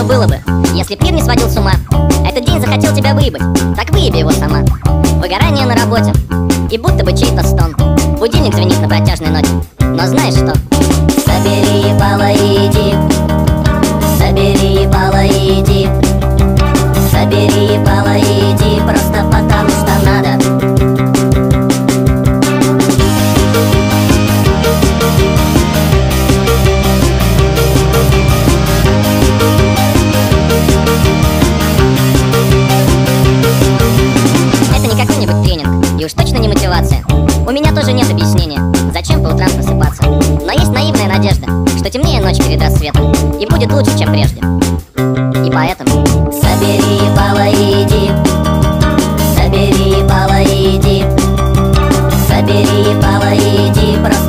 было бы, если б мир не сводил с ума. Этот день захотел тебя выебать, так выеби его сама. Выгорание на работе и будто бы чей-то стон. Будильник звенит на протяжной ноте, но знаешь что? Собери ебало и иди, собери ебало и иди, собери ебало и иди, просто потому что надо. И уж точно не мотивация. У меня тоже нет объяснения, зачем по утрам просыпаться. Но есть наивная надежда, что темнее ночь перед рассветом и будет лучше, чем прежде. И поэтому собери ебало и иди, собери ебало и иди, собери ебало и иди, просто